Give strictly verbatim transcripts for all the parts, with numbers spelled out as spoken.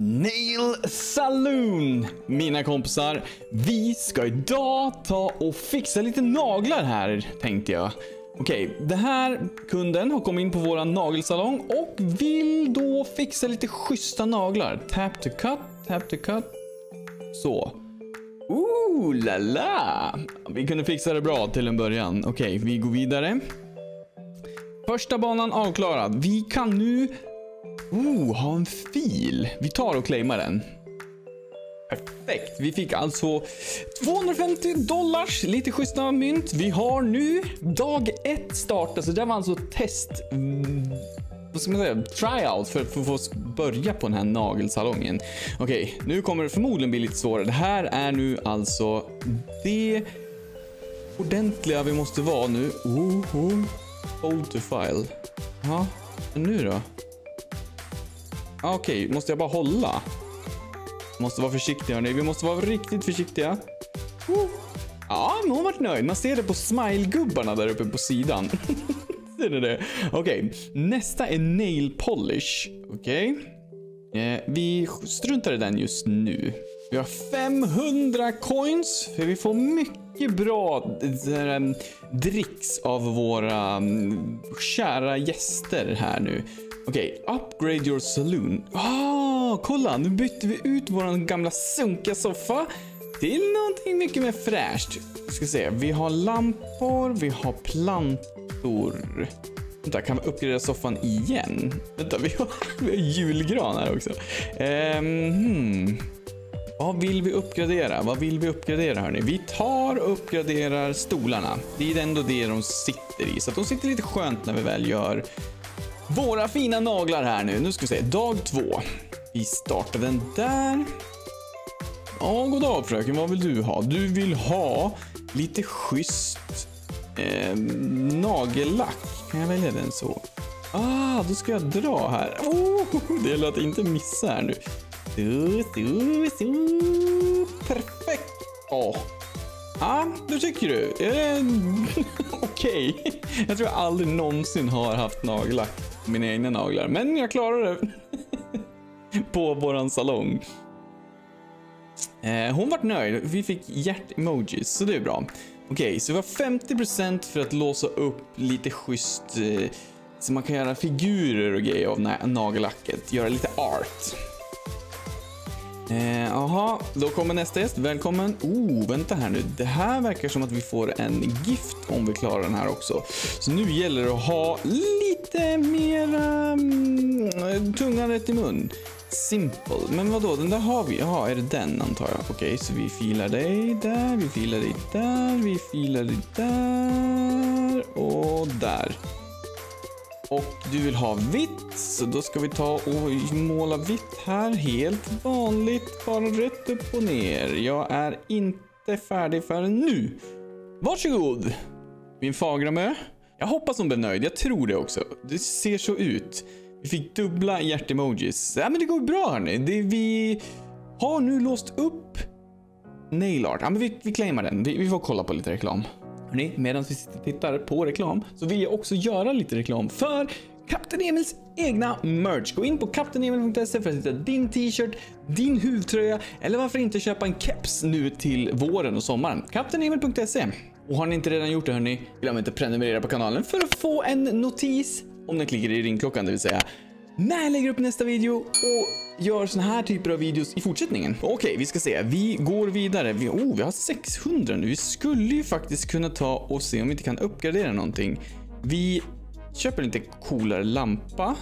Nail Saloon, mina kompisar. Vi ska idag ta och fixa lite naglar här, tänkte jag. Okej, okay, det här kunden har kommit in på våran nagelsalong och vill då fixa lite schyssta naglar. Tap to cut, tap to cut. Så. Ooh, la la. Vi kunde fixa det bra till en början. Okej, okay, vi går vidare. Första banan avklarad. Vi kan nu oh, ha en fil. Vi tar och claimar den. Perfekt. Vi fick alltså tvåhundrafemtio dollars. Lite schyssta mynt. Vi har nu dag ett startat. Så det var alltså test. Vad ska man säga? Tryout för, för att få börja på den här nagelsalongen. Okej, okay, nu kommer det förmodligen bli lite svårare. Det här är nu alltså det ordentliga vi måste vara nu. Oh, oh. Hold to file. Ja, men nu då? Okej, okay, måste jag bara hålla? Måste vara försiktiga, hörni. Vi måste vara riktigt försiktiga. Oh. Ja, men hon var nöjd. Man ser det på smile-gubbarna där uppe på sidan. Ser du det? Okej, okay. Nästa är nail polish. Okej. Okay. Eh, vi struntar i den just nu. Vi har femhundra coins. För vi får mycket bra äh, dricks av våra um, kära gäster här nu. Okej, okay. Upgrade your saloon. Ah, kolla, nu bytte vi ut våran gamla sunkiga soffa till någonting mycket mer fräscht. Vi ska se, vi har lampor, vi har plantor. Vänta, kan vi uppgradera soffan igen? Vänta, vi har, vi har julgran här också. Um, hmm. Vad vill vi uppgradera? Vad vill vi uppgradera, hörni? Vi tar och uppgraderar stolarna. Det är ändå det de sitter i. Så att de sitter lite skönt när vi väl gör våra fina naglar här nu. Nu ska vi se, dag två. Vi startar den där. Ja, god dag fröken. Vad vill du ha? Du vill ha lite schysst eh, nagellack. Kan jag välja den så? Ah, då ska jag dra här. Oh, det gäller att inte missa här nu. Så, så, så. Perfekt. Åh. Ja, då tycker du. Eh, Okej. Okay. Jag tror jag aldrig någonsin har haft nagellack på mina egna naglar. Men jag klarar det. På våran salong. Eh, hon var nöjd. Vi fick hjärt-emojis, så det är bra. Okej, okay, så vi har femtio procent för att låsa upp lite schysst. Eh, så man kan göra figurer och grejer av na- nagellacket. Göra lite art. Jaha, eh, då kommer nästa gäst. Välkommen. Oh, vänta här nu. Det här verkar som att vi får en gift om vi klarar den här också. Så nu gäller det att ha lite mer um, tungan rätt i mun. Simple. Men vad då? Den där har vi. Jaha, är det den antar jag? Okej, okay, så vi filar dig där. Vi filar dig där. Vi filar dig där. Och där. Och du vill ha vitt, så då ska vi ta och måla vitt här. Helt vanligt, bara rätt upp och ner. Jag är inte färdig förrän nu. Varsågod, min fagra mö. Jag hoppas hon blir nöjd, jag tror det också. Det ser så ut. Vi fick dubbla hjärt-emojis. Ja, men det går bra hörni. Det vi har nu låst upp nail art. Ja, men vi, vi claimar den. Vi, vi får kolla på lite reklam. Medan vi sitter och tittar på reklam så vill jag också göra lite reklam för Kapten Emils egna merch. Gå in på kapten emil punkt se för att hitta din t-shirt, din huvtröja eller varför inte köpa en keps nu till våren och sommaren. kapten emil punkt se. Och har ni inte redan gjort det hörni, glöm inte prenumerera på kanalen för att få en notis om ni klickar i ringklockan, det vill säga när jag lägger upp nästa video och gör såna här typer av videos i fortsättningen. Okej, okay, vi ska se. Vi går vidare. Vi, oh, vi har sexhundra nu. Vi skulle ju faktiskt kunna ta och se om vi inte kan uppgradera någonting. Vi köper lite coolare lampa.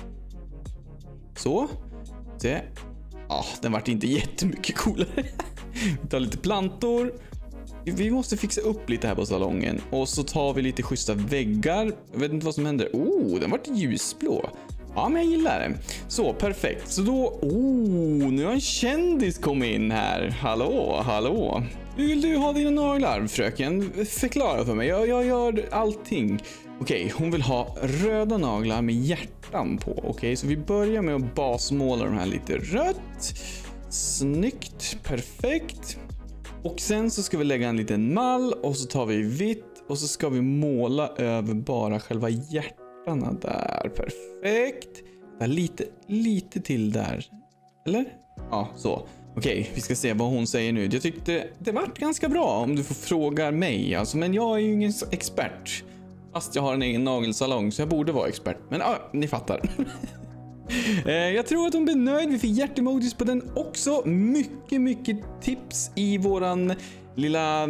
Så. Se. Ah, den vart inte jättemycket coolare. Vi tar lite plantor. Vi måste fixa upp lite här på salongen. Och så tar vi lite schyssta väggar. Jag vet inte vad som händer. Oh, den vart ljusblå. Ja, men jag gillar det. Så, perfekt. Så då, oh, nu har en kändis kommit in här. Hallå, hallå. Hur vill du ha dina naglar, fröken? Förklara för mig. Jag, jag gör allting. Okej, okay, hon vill ha röda naglar med hjärtan på. Okej, okay, så vi börjar med att basmåla de här lite rött. Snyggt, perfekt. Och sen så ska vi lägga en liten mall och så tar vi vitt och så ska vi måla över bara själva hjärtan. Där, perfekt. Där, lite, lite till där. Eller? Ja, så. Okej, vi ska se vad hon säger nu. Jag tyckte det vart ganska bra om du får fråga mig. Alltså, men jag är ju ingen expert. Fast jag har en egen nagelsalong så jag borde vara expert. Men ja, ni fattar. Jag tror att hon blir nöjd. Vi fick hjärtemojis på den också. Mycket, mycket tips i våran lilla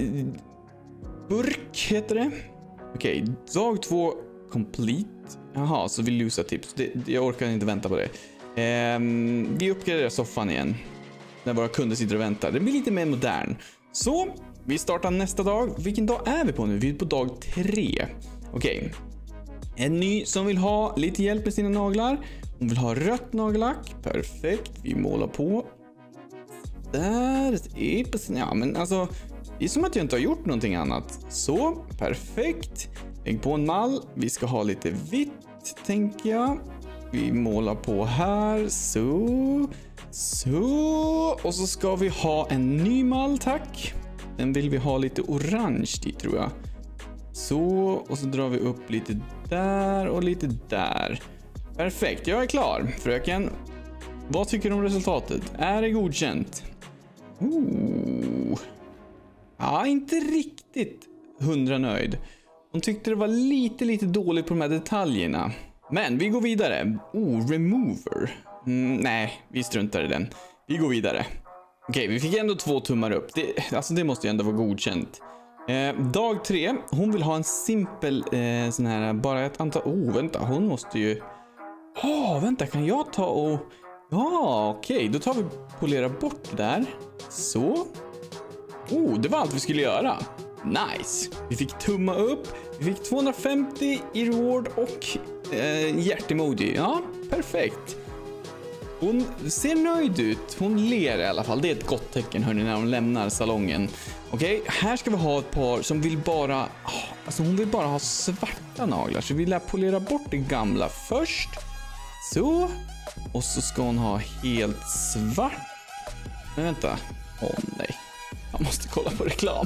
burk heter det. Okej, dag två complete. Jaha, så vi losar tips. Det, jag orkar inte vänta på det. Ehm, vi uppgraderar soffan igen. När våra kunder sitter och väntar. Det blir lite mer modern. Så, vi startar nästa dag. Vilken dag är vi på nu? Vi är på dag tre. Okej. En ny som vill ha lite hjälp med sina naglar. Hon vill ha rött nagellack. Perfekt. Vi målar på. Där. Ja, men alltså. Det är som att jag inte har gjort någonting annat. Så, perfekt. Lägg på en mall. Vi ska ha lite vitt, tänker jag. Vi målar på här. Så. Så. Och så ska vi ha en ny mall, tack. Den vill vi ha lite orange i, tror jag. Så. Och så drar vi upp lite där och lite där. Perfekt, jag är klar. Fröken, vad tycker du om resultatet? Är det godkänt? Oh. Ja, inte riktigt hundra nöjd. Hon tyckte det var lite, lite dåligt på de här detaljerna. Men vi går vidare. Oh, remover. Mm, nej, vi struntar i den. Vi går vidare. Okej, vi fick ändå två tummar upp. Det, alltså det måste ju ändå vara godkänt. Eh, dag tre. Hon vill ha en simpel eh, sån här, bara ett antal... Oh, vänta, hon måste ju... Åh, oh, vänta, kan jag ta och... Ja, okej, okay. Då tar vi polera bort det där. Så. Oh, det var allt vi skulle göra. Nice. Vi fick tumma upp. Vi fick tvåhundrafemtio i reward och eh, hjärtemoji. Ja, perfekt. Hon ser nöjd ut. Hon ler i alla fall. Det är ett gott tecken, hörni, när hon lämnar salongen. Okej, okay, här ska vi ha ett par som vill bara... Alltså hon vill bara ha svarta naglar. Så vi lär polera bort det gamla först. Så. Och så ska hon ha helt svart. Men vänta. Åh oh, nej. Jag måste kolla på reklam.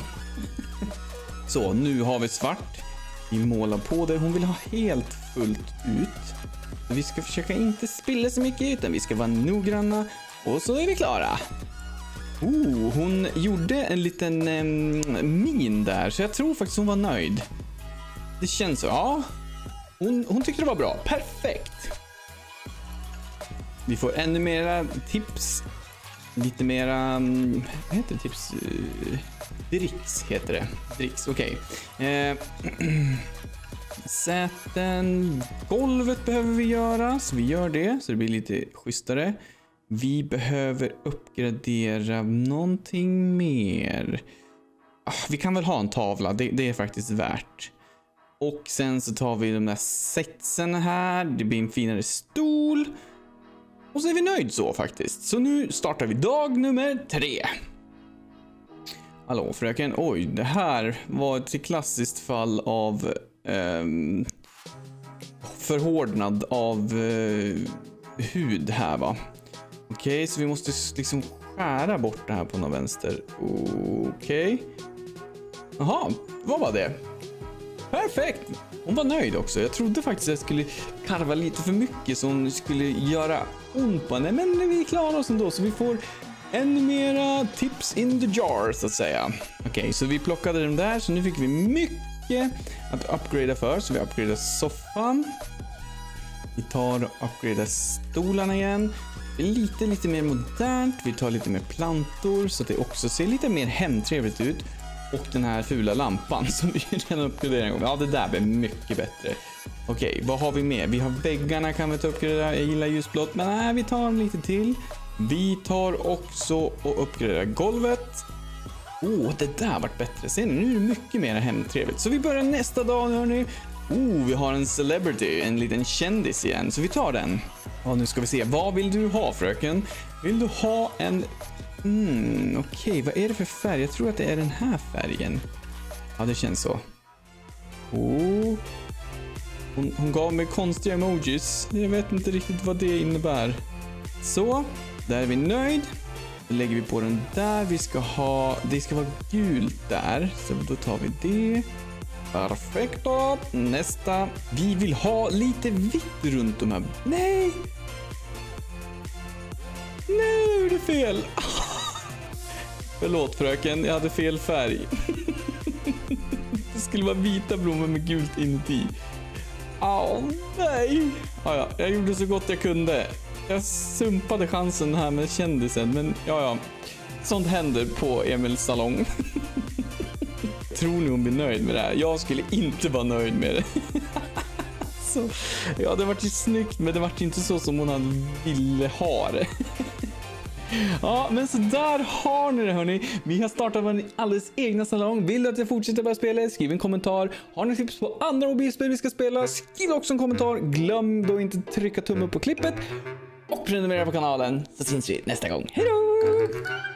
Så, nu har vi svart. Vi målar på det. Hon vill ha helt fullt ut. Vi ska försöka inte spilla så mycket, utan vi ska vara noggranna. Och så är vi klara. Oh, hon gjorde en liten eh, min där. Så jag tror faktiskt hon var nöjd. Det känns så. Ja. Hon, hon tyckte det var bra. Perfekt. Vi får ännu mera tips. Lite mera... Vad heter det? Tips? Dricks heter det. Dricks, okej. Okay. Eh, säten. Golvet behöver vi göra. Så vi gör det. Så det blir lite schysstare. Vi behöver uppgradera någonting mer. Ah, vi kan väl ha en tavla. Det, det är faktiskt värt. Och sen så tar vi de där setsen här. Det blir en finare stol. Och så är vi nöjd så faktiskt. Så nu startar vi dag nummer tre. Hallå fröken. Oj, det här var ett klassiskt fall av um, förhårdnad av uh, hud här, va? Okej, okay, så vi måste liksom skära bort det här på någon vänster. Okej. Okay. Jaha, vad var det? Perfekt. Hon var nöjd också. Jag trodde faktiskt att jag skulle karva lite för mycket så hon skulle göra ont på. Nej, men vi klarar oss ändå så vi får ännu mera tips in the jar så att säga. Okej, okay, så vi plockade den där så nu fick vi mycket att upgrada för. Så vi upgradar soffan. Vi tar och upgradar stolarna igen. Lite, lite mer modernt. Vi tar lite mer plantor så att det också ser lite mer hemtrevligt ut. Och den här fula lampan som vi redan uppgraderade en gång. Ja, det där blir mycket bättre. Okej, okay, vad har vi med? Vi har väggarna kan vi ta uppgradera. Jag gillar ljusblått, men nej, vi tar lite till. Vi tar också och uppgraderar golvet. Åh, oh, det där vart bättre. Se, nu är det mycket mer hemtrevligt. Så vi börjar nästa dag, hörni. Oh, vi har en celebrity, en liten kändis igen. Så vi tar den. Ja, nu ska vi se. Vad vill du ha, fröken? Vill du ha en... Mm, okej, okay. Vad är det för färg? Jag tror att det är den här färgen. Ja, det känns så. Oh. Hon, hon gav mig konstiga emojis. Jag vet inte riktigt vad det innebär. Så, där är vi nöjd. Då lägger vi på den där. Vi ska ha... Det ska vara gult där. Så då tar vi det. Perfekt då. Nästa. Vi vill ha lite vitt runt de här. Nej! fel. Förlåt fröken, jag hade fel färg. Det skulle vara vita blommor med gult inuti. Åh, nej. Ja, ja, jag gjorde så gott jag kunde. Jag sumpade chansen här med kändisen, men ja, ja. Sånt händer på Emils salong. Tror ni hon blir nöjd med det här? Jag skulle inte vara nöjd med det. Så, ja, det var ju snyggt, men det var inte så som hon hade ville ha det. Ja, men så där har ni det, hörni. Vi har startat vår alldeles egna salong. Vill du att jag fortsätter bara spela? Skriv en kommentar. Har ni tips på andra mobilspel vi ska spela? Skriv också en kommentar. Glöm då inte trycka tummen på klippet. Och prenumerera på kanalen, så syns vi nästa gång. Hej då!